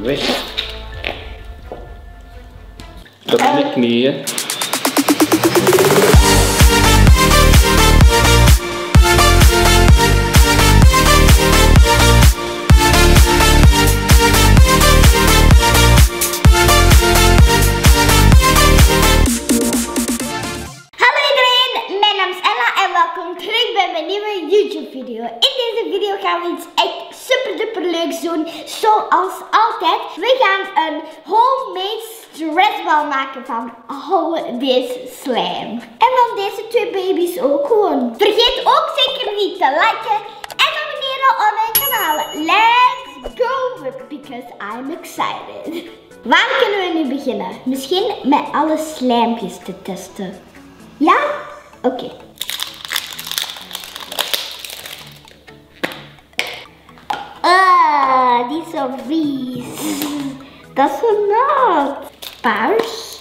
weg. Dat ben ik niet, hè. Video. In deze video gaan we iets echt super duper leuks doen, zoals altijd. We gaan een homemade stressbal maken van al deze slijm. En van deze twee baby's ook gewoon. Vergeet ook zeker niet te liken en abonneren op mijn kanaal. Let's go, because I'm excited. Waar kunnen we nu beginnen? Misschien met alle slijmpjes te testen. Ja? Oké. Die is zo vies. Dat is zo nat. Paars.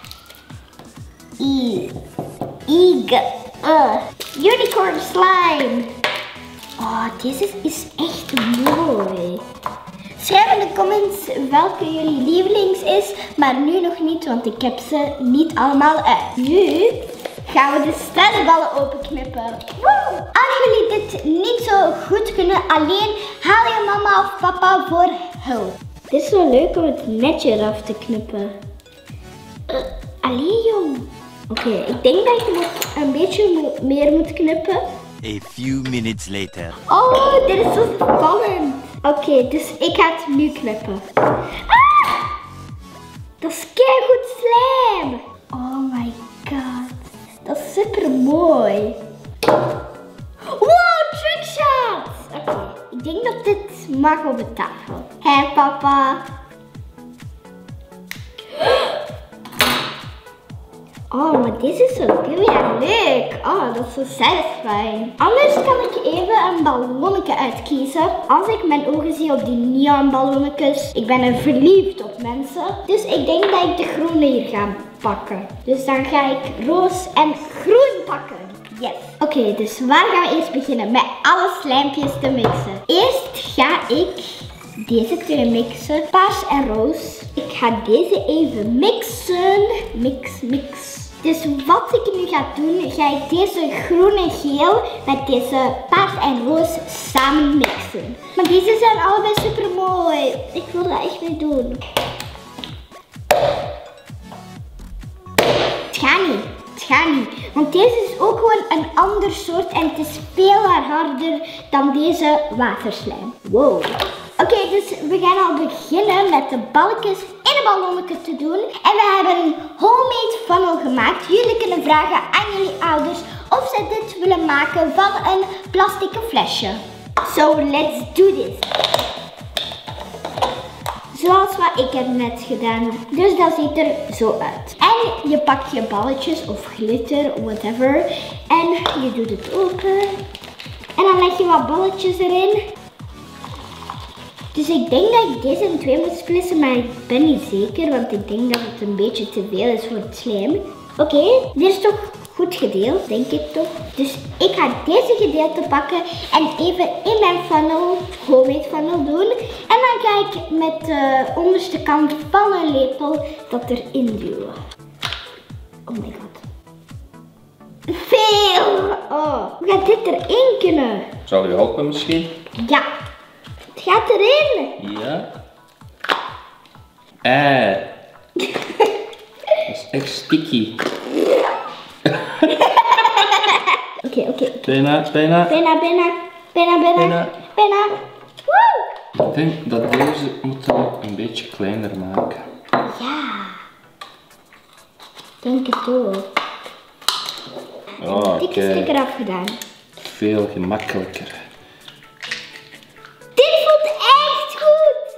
Unicorn slime. Oh, deze is echt mooi. Schrijf in de comments welke jullie lievelings is, maar nu nog niet, want ik heb ze niet allemaal uit. Nu gaan we de stressballen openknippen. Woe! Als jullie dit niet zo goed kunnen alleen, haal je mama of papa voor hulp. Het is zo leuk om het netje eraf te knippen. Allee jong. Oké, ik denk dat je nog een beetje meer moet knippen. A few minutes later. Oh, dit is zo spannend. Oké, dus ik ga het nu knippen. Ah! Dat is keigoed slijm. Oh my god. Dat is super mooi. Wow, trickshot! Oké, ik denk dat dit mag op de tafel. Hé papa. Oh, maar deze is zo heel leuk. Oh, dat is zo satisfying. Anders kan ik even een ballonnetje uitkiezen. Als ik mijn ogen zie op die neonballonnetjes. Ik ben er verliefd op mensen. Dus ik denk dat ik de groene hier ga pakken. Dus dan ga ik roos en groen pakken. Yes. Oké, dus waar gaan we eerst beginnen? Met alle slijmpjes te mixen. Eerst ga ik deze twee mixen. Paars en roos. Ik ga deze even mixen. Mix. Dus wat ik nu ga doen, ga ik deze groen en geel met deze paars en roos samen mixen. Maar deze zijn allebei super mooi. Ik wil dat echt mee doen. Het gaat niet. Want deze is ook gewoon een ander soort en het is veel harder dan deze waterslijm. Wow. Oké, dus we gaan al beginnen met de balkjes in een ballonnetje te doen. En we hebben een homemade funnel gemaakt. Jullie kunnen vragen aan jullie ouders of ze dit willen maken van een plastic flesje. So, let's do this. Zoals wat ik heb net gedaan. Dus dat ziet er zo uit. En je pakt je balletjes of glitter, whatever. En je doet het open. En dan leg je wat balletjes erin. Dus ik denk dat ik deze in twee moet splissen, maar ik ben niet zeker, want ik denk dat het een beetje te veel is voor het slijm. Oké, dit is toch goed gedeeld, denk ik toch. Dus ik ga deze gedeelte pakken en even in mijn funnel, homemade funnel doen. En dan ga ik met de onderste kant van een lepel dat erin duwen. Oh my god. Veel! Oh, hoe gaat dit erin kunnen? Zal u helpen misschien? Ja. Het gaat erin. Ja. Dat is echt sticky. Oké. Bijna. Woe! Ik denk dat deze moeten we een beetje kleiner maken. Ja. Ik denk het ook. Oh, Dikke stuk eraf gedaan. Veel gemakkelijker. Dit voelt echt goed.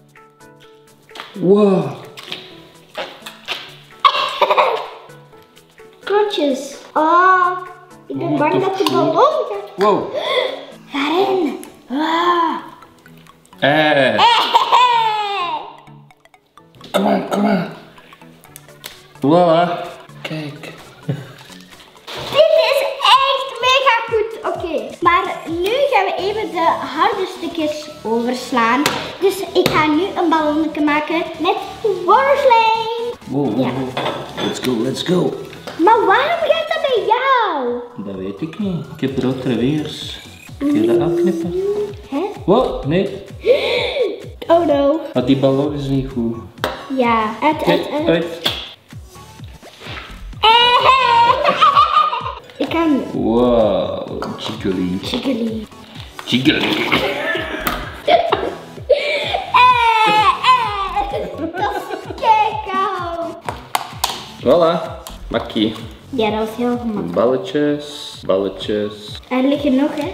Wow. Klotjes. Oh, ik ben bang dat de ballon gaat. Wow. Ga erin. Wow. Kom maar. Voilà. Kijk. Dit is echt mega goed. Oké. Maar nu gaan we even de harde stukjes overslaan. Dus ik ga nu een ballonnetje maken met worsteling. Wow, Ja. let's go. Maar waarom gaat dat bij jou? Dat weet ik niet. Ik heb grotere vingers. Kun je dat afknippen? Hè? Wow, nee. Oh no. Maar die ballon is niet goed. Ja, uit. Uit. Ik kan Wow, jiggly. jiggly. Jiggly. Dat is keikou. Voilà, makkie. Ja, dat was heel gemakkelijk. Balletjes. Er liggen nog, hè.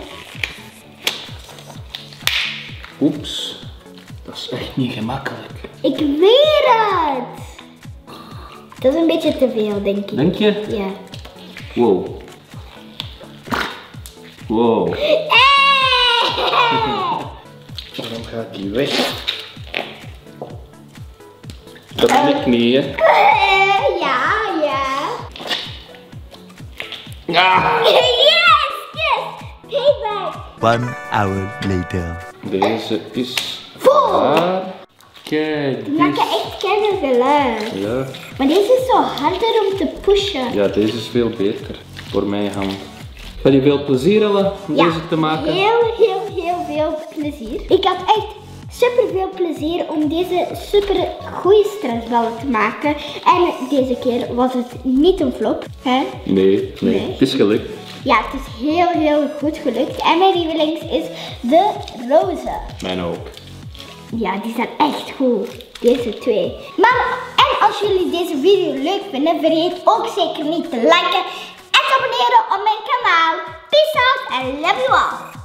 Oeps. Dat is echt niet gemakkelijk. Ik weet het. Dat is een beetje te veel, denk ik. Denk je? Ja. Wow. Wow. Waarom gaat die weg? Dat lukt niet, hè? Ja. Ah. Yes. Payback. 1 hour later. Deze is Vol. klaar. Kijk, Die maken echt keihard geluid. Ja. Maar deze is zo harder om te pushen. Ja, deze is veel beter voor mijn hand. Ga je veel plezier hebben om deze te maken? Heel veel plezier. Ik had echt super veel plezier om deze super goede stressballen te maken. En deze keer was het niet een flop. Hè? Nee. Het is gelukt. Ja, het is heel goed gelukt. En mijn lievelings is de roze. Mijn ook. Ja, die zijn echt goed. Deze twee. Maar, en als jullie deze video leuk vinden, vergeet ook zeker niet te liken en te abonneren op mijn kanaal. Peace out and love you all.